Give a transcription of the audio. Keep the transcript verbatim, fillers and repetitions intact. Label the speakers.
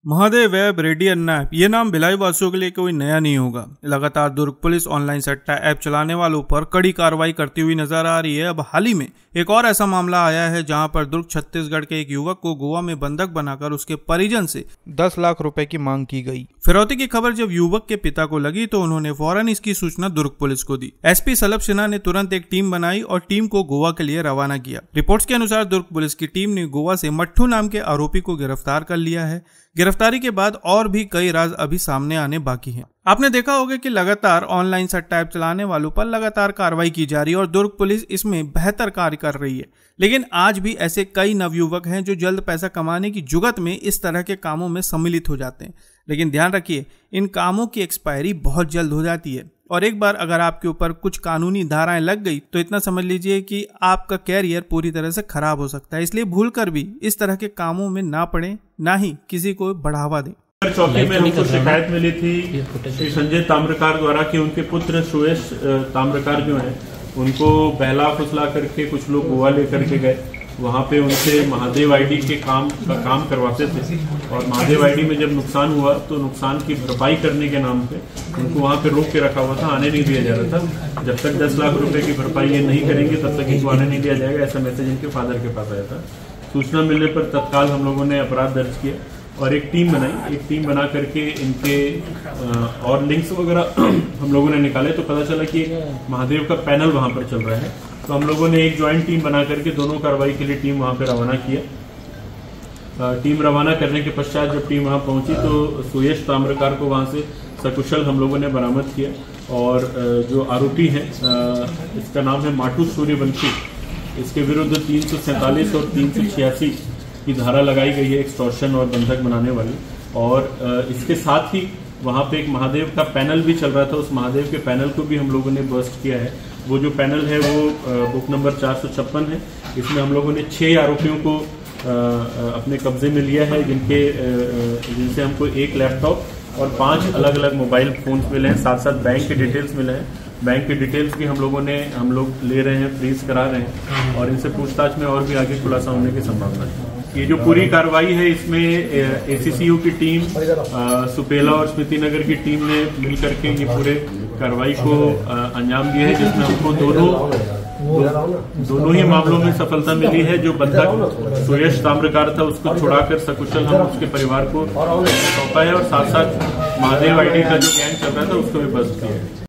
Speaker 1: Mahadev web Reddy अन्नाप ये नाम भिलाई वासियों के लिए कोई नया नहीं होगा। लगातार दुर्ग पुलिस ऑनलाइन सट्टा ऐप चलाने वालों पर कड़ी कार्रवाई करती हुई नजर आ रही है। अब हाल ही में एक और ऐसा मामला आया है जहां पर दुर्ग छत्तीसगढ़ के एक युवक को गोवा में बंधक बनाकर उसके परिजन से दस लाख रुपए की मांग की गई। फिरौती की खबर जब युवक के पिता को लगी तो उन्होंने फौरन इसकी सूचना दुर्ग पुलिस को दी। एसपी सलभ सिन्हा ने तुरंत एक टीम बनाई और टीम को गोवा के लिए रवाना किया। रिपोर्ट्स के अनुसार दुर्ग पुलिस की टीम ने गोवा से मट्ठू नाम के आरोपी को गिरफ्तार कर लिया है। गिरफ्तारी के बाद और भी कई राज अभी सामने आने बाकी हैं। आपने देखा होगा कि लगातार ऑनलाइन सट्टा ऐप चलाने वालों पर लगातार कार्रवाई की जा रही है और दुर्ग पुलिस इसमें बेहतर कार्य कर रही है। लेकिन आज भी ऐसे कई नवयुवक हैं जो जल्द पैसा कमाने की जुगत में इस तरह के कामों में सम्मिलित हो जाते हैं। लेकिन ध्यान रखिए, इन कामों की एक्सपायरी बहुत जल्द हो जाती है और एक बार अगर आपके ऊपर कुछ कानूनी धाराएं लग गई तो इतना समझ लीजिए कि आपका कैरियर पूरी तरह से खराब हो सकता है। इसलिए भूलकर भी इस तरह के कामों में ना पड़े, ना ही किसी को बढ़ावा दें।
Speaker 2: चौकी में हमको शिकायत मिली थी श्री संजय ताम्रकार द्वारा कि उनके पुत्र सुयश ताम्रकार जो हैं उनको बहला फुसला करके कुछ लोग गोवा लेकर के गए। वहाँ पे उनसे महादेव आईडी के काम का काम करवाते थे और महादेव आईडी में जब नुकसान हुआ तो नुकसान की भरपाई करने के नाम पे उनको वहाँ पे रोक के रखा हुआ था, आने नहीं दिया जा रहा था। जब तक दस लाख रुपए की भरपाई ये नहीं करेंगे तब तक इनको आने नहीं दिया जाएगा, ऐसा मैसेज इनके फादर के पास आया था। सूचना मिलने पर तत्काल हम लोगों ने अपराध दर्ज किया और एक टीम बनाई। एक टीम बना करके इनके और लिंक्स वगैरह हम लोगों ने निकाले तो पता चला कि महादेव का पैनल वहां पर चल रहा है। तो हम लोगों ने एक ज्वाइंट टीम बना करके दोनों कार्रवाई के लिए टीम वहां पर रवाना किया। टीम रवाना करने के पश्चात जब टीम वहां पहुंची तो सुयश ताम्रकार को वहां से सकुशल हम लोगों ने बरामद किया और जो आरोपी है इसका नाम है माटू सूर्यवंशी। इसके विरुद्ध तीन सौ सैंतालीस और तीन सौ छियासी की धारा लगाई गई है, एक्सटॉर्शन और बंधक बनाने वाली। और इसके साथ ही वहाँ पे एक महादेव का पैनल भी चल रहा था, उस महादेव के पैनल को भी हम लोगों ने बस्ट किया है। वो जो पैनल है वो बुक नंबर चार सौ छप्पन है। इसमें हम लोगों ने छह आरोपियों को अपने कब्जे में लिया है, जिनके जिनसे हमको एक लैपटॉप और पांच अलग अलग मोबाइल फोन मिले हैं, साथ साथ बैंक के डिटेल्स मिले हैं। बैंक के डिटेल्स भी हम लोगों ने हम लोग ले रहे हैं, फ्रीज करा रहे हैं और इनसे पूछताछ में और भी आगे खुलासा होने की संभावना है। ये जो पूरी कार्रवाई है इसमें एसीसीयू की टीम, सुपेला और स्मृति नगर की टीम ने मिलकर के ये पूरे कार्रवाई को अंजाम दिया है, जिसमें हमको दोनों दो, दोनों ही मामलों में सफलता मिली है। जो बंधक सुयश ताम्रकार था उसको छुड़ाकर सकुशल हम उसके परिवार को सौंपा है और साथ साथ महादेव आईडी का जो गैंग चल रहा था उसको भी बस्ट किया है।